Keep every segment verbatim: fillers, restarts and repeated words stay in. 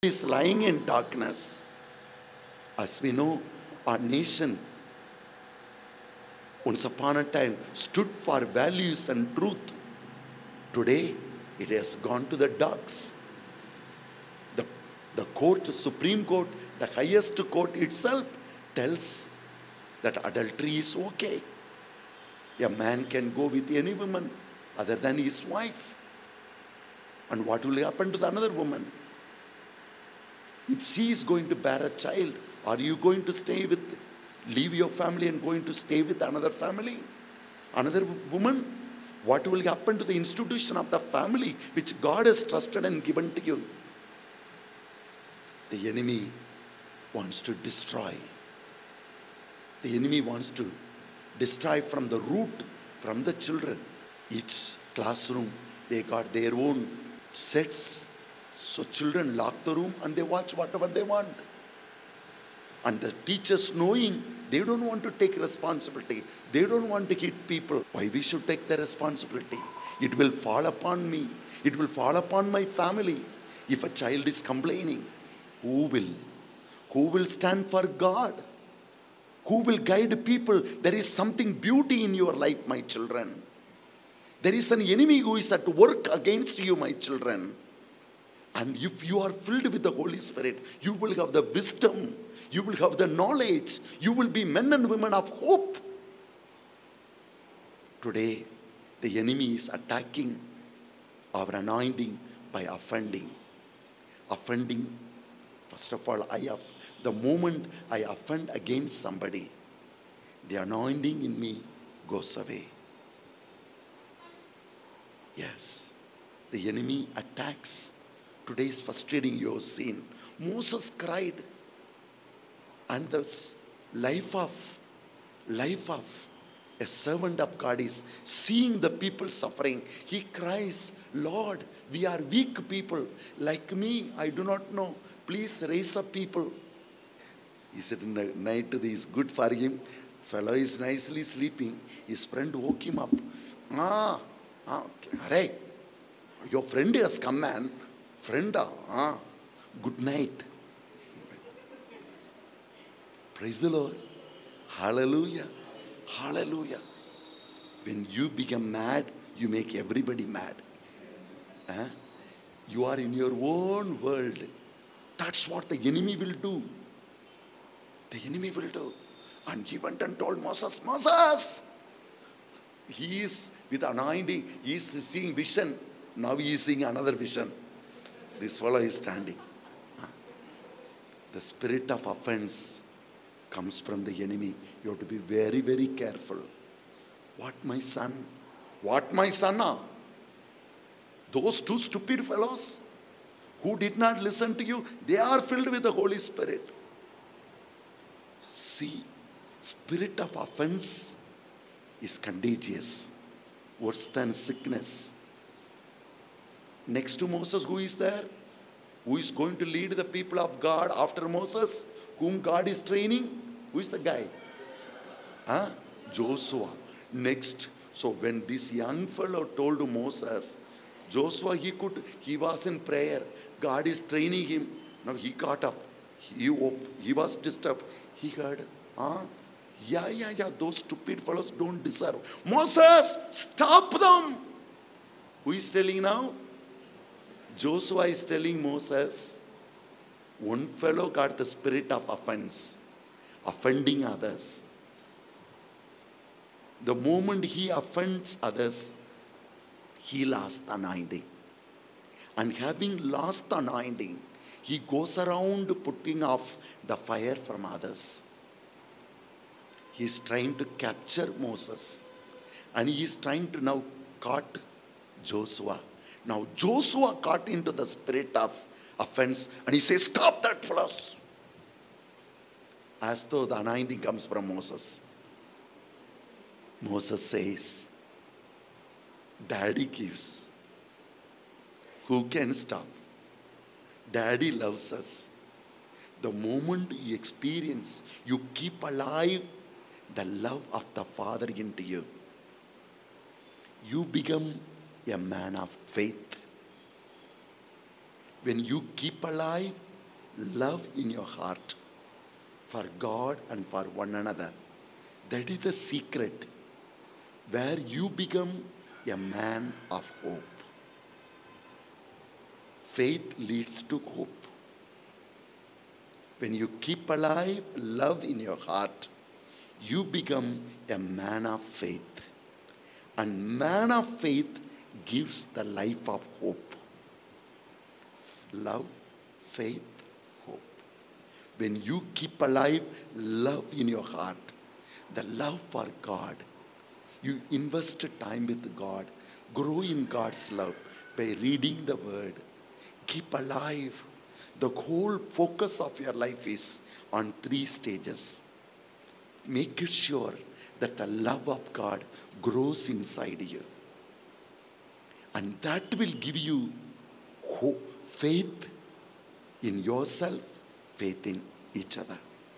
is lying in darkness. As we know, our nation once upon a time stood for values and truth. Today, it has gone to the dogs. The, the court, the Supreme Court, the highest court itself tells that adultery is okay. A man can go with any woman other than his wife. And what will happen to the another woman? If she is going to bear a child, are you going to stay with, leave your family and going to stay with another family? Another woman? What will happen to the institution of the family which God has trusted and given to you? The enemy wants to destroy. The enemy wants to destroy from the root, from the children. Each classroom, they got their own sets. So children lock the room and they watch whatever they want. And the teachers, knowing they don't want to take responsibility, they don't want to hit people. Why we should take the responsibility? It will fall upon me. It will fall upon my family. If a child is complaining, who will? Who will stand for God? Who will guide people? There is something beauty in your life, my children. There is an enemy who is at work against you, my children. And if you are filled with the Holy Spirit, you will have the wisdom, you will have the knowledge, you will be men and women of hope. Today, the enemy is attacking our anointing by offending. Offending, first of all, I have, the moment I offend against somebody, the anointing in me goes away. Yes, the enemy attacks. Today is frustrating, you have seen. Moses cried. And the life of, life of a servant of God is seeing the people suffering. He cries, Lord, we are weak people. Like me, I do not know. Please raise up people. He said in the night, this is good for him. Fellow is nicely sleeping. His friend woke him up. Ah, ah, hurry. Your friend has come, man. Friend, ah, good night. Praise the Lord. Hallelujah. Hallelujah. When you become mad, you make everybody mad. Huh? You are in your own world. That's what the enemy will do. The enemy will do. And he went and told Moses, Moses! He is with anointing. He is seeing vision. Now he is seeing another vision. This fellow is standing. The spirit of offense comes from the enemy. You have to be very, very careful. What, my son? What, my son? Are? Those two stupid fellows who did not listen to you, they are filled with the Holy Spirit. See, spirit of offense is contagious, worse than sickness. Next to Moses, who is there? Who is going to lead the people of God after Moses? Whom God is training? Who is the guy? Huh? Joshua. Next. So when this young fellow told Moses, Joshua, he could, he was in prayer. God is training him. Now he got up. He, he was disturbed. He heard, huh? Yeah, yeah, yeah, those stupid fellows don't deserve. Moses, stop them. Who is telling now? Joshua is telling Moses, one fellow got the spirit of offense, offending others. The moment he offends others, he lost the anointing. And having lost the anointing, he goes around putting off the fire from others. He is trying to capture Moses. And he is trying to now caught Joshua. Now Joshua got into the spirit of offense and he says, stop that fellows. As though the anointing comes from Moses. Moses says, Daddy gives. Who can stop? Daddy loves us. The moment you experience, you keep alive the love of the Father into you. You become a man of faith. When you keep alive love in your heart for God and for one another. That is the secret where you become a man of hope. Faith leads to hope. When you keep alive love in your heart, you become a man of faith. And man of faith gives the life of hope. Love, faith, hope. When you keep alive love in your heart, the love for God, you invest time with God, grow in God's love by reading the word. Keep alive. The whole focus of your life is on three stages. Make it sure that the love of God grows inside you. And that will give you hope, faith in yourself, faith in each other.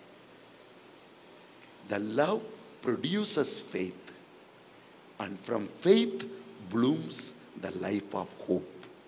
The love produces faith. And from faith blooms the life of hope.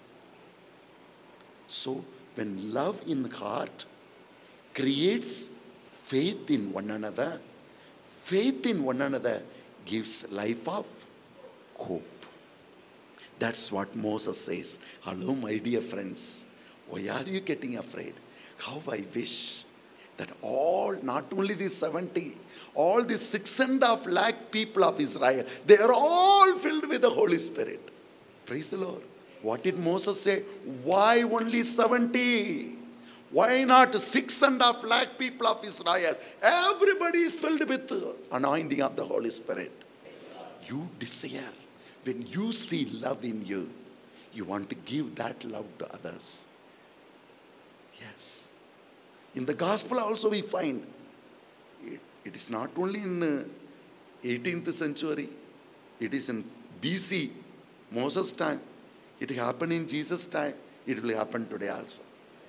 So, when love in heart creates faith in one another, faith in one another gives life of hope. That's what Moses says. Hello, my dear friends. Why are you getting afraid? How I wish that all, not only the seventy, all the six and a half lakh people of Israel, they are all filled with the Holy Spirit. Praise the Lord. What did Moses say? Why only seventy? Why not six and a half lakh people of Israel? Everybody is filled with the anointing of the Holy Spirit. You desire, when you see love in you, you want to give that love to others. Yes. In the gospel also we find, it, it is not only in uh, eighteenth century, it is in B C, Moses' time. It happened in Jesus' time. It will happen today also.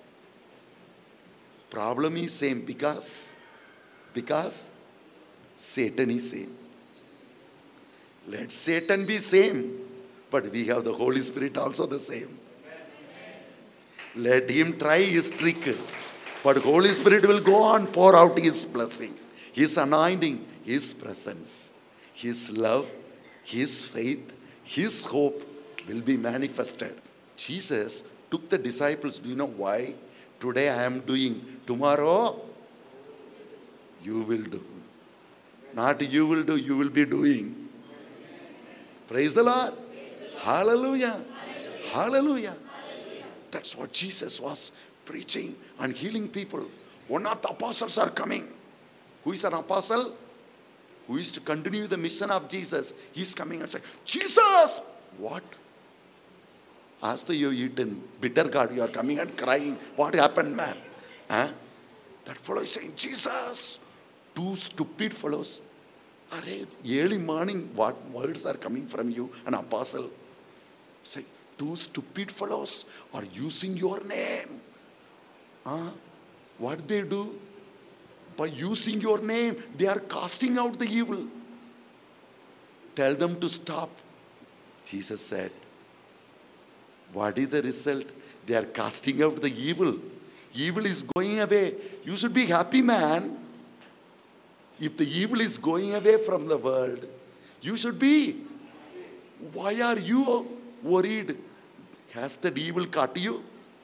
Problem is same because, because Satan is same. Let Satan be same, but we have the Holy Spirit also the same. Let him try his trick, but Holy Spirit will go on, pour out his blessing, his anointing, his presence, his love, his faith, his hope will be manifested. Jesus took the disciples. Do you know why? Today I am doing. Tomorrow you will do. Not you will do, you will be doing. Praise the Lord. Hallelujah. Hallelujah. Hallelujah. That's what Jesus was preaching and healing people. One of the apostles are coming. Who is an apostle? Who is to continue the mission of Jesus. He is coming and saying, Jesus! What? As though you eaten bitter gourd, you are coming and crying. What happened, man? Huh? That fellow is saying, Jesus! Two stupid fellows. Early morning, what words are coming from you? An apostle. Say, two stupid fellows are using your name. Huh? What they do? By using your name, they are casting out the evil. Tell them to stop. Jesus said, what is the result? They are casting out the evil. Evil is going away. You should be happy, man. If the evil is going away from the world, you should be. Why are you worried? Has the evil caught you?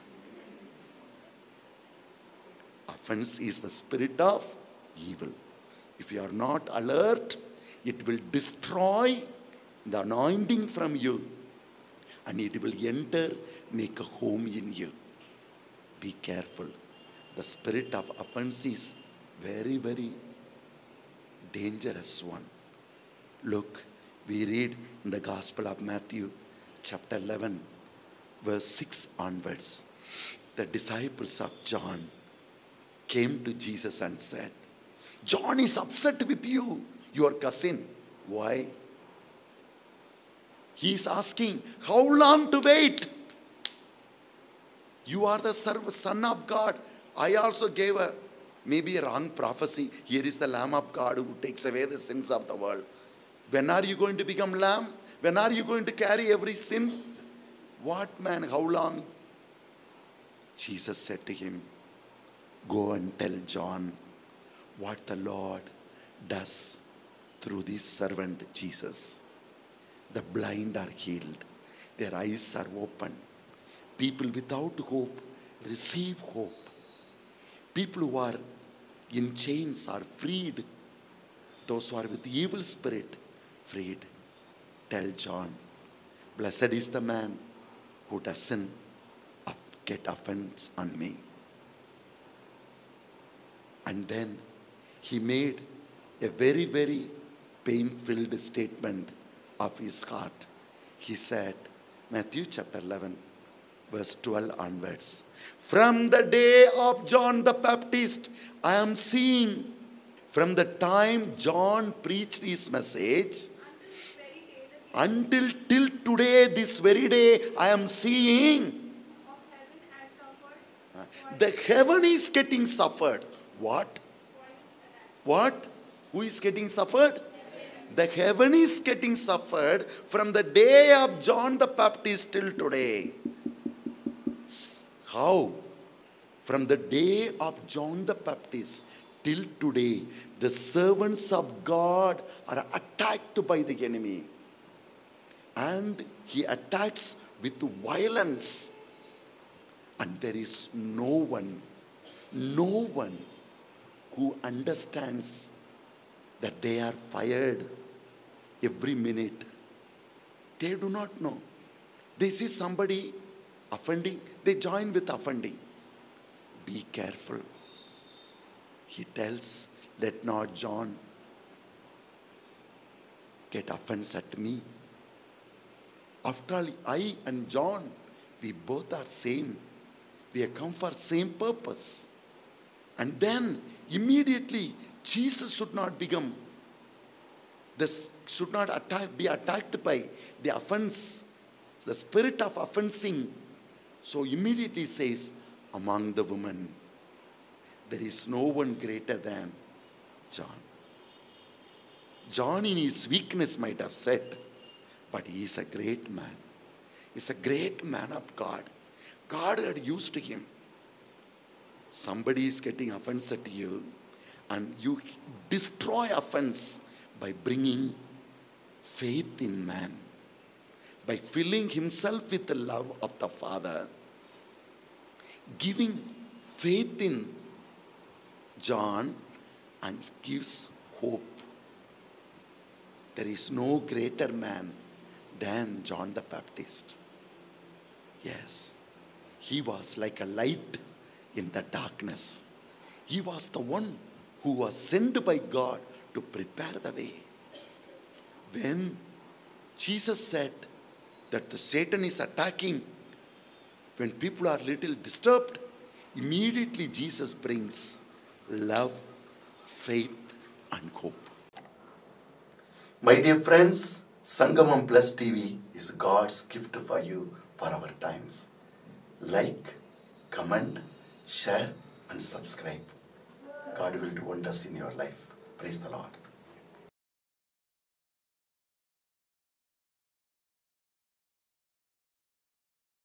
Offense is the spirit of evil. If you are not alert, it will destroy the anointing from you. And it will enter, make a home in you. Be careful. The spirit of offense is very, very dangerous one. Look, we read in the Gospel of Matthew, chapter eleven, verse six onwards. The disciples of John came to Jesus and said, John is upset with you, your cousin. Why? He is asking, how long to wait? You are the son of God. I also gave a maybe a wrong prophecy. Here is the Lamb of God who takes away the sins of the world. When are you going to become Lamb? When are you going to carry every sin? What, man? How long? Jesus said to him, Go and tell John what the Lord does through this servant Jesus. The blind are healed. Their eyes are open. People without hope receive hope. People who are in chains are freed. Those who are with evil spirit, freed. Tell John, blessed is the man who doesn't get offense on me. And then he made a very, very pain-filled statement of his heart. He said, Matthew chapter eleven, verse twelve onwards, from the day of John the Baptist, I am seeing, from the time John preached his message, until till today, this very day, I am seeing the heaven is getting suffered. What? What? Who is getting suffered? The heaven is getting suffered from the day of John the Baptist till today. How? From the day of John the Baptist till today, the servants of God are attacked by the enemy. And he attacks with violence. And there is no one, no one who understands that they are fired every minute. They do not know. They see somebody offending, they join with offending. Be careful. He tells, let not John get offense at me. After all, I and John, we both are same. We have come for same purpose. And then immediately Jesus should not become, this should not attack, be attacked by the offense, the spirit of offensing. So immediately says, among the women, there is no one greater than John. John in his weakness might have said, but he is a great man. He's a great man of God. God had used him. Somebody is getting offense at you, and you destroy offense by bringing faith in man, by filling himself with the love of the Father, giving faith in John, and gives hope. There is no greater man than John the Baptist. Yes, he was like a light in the darkness. He was the one who was sent by God to prepare the way. When Jesus said that the Satan is attacking, when people are little disturbed, immediately Jesus brings love, faith, and hope. My dear friends, Sangamam Plus T V is God's gift for you for our times. Like, comment, share, and subscribe. God will do wonders in your life. Praise the Lord.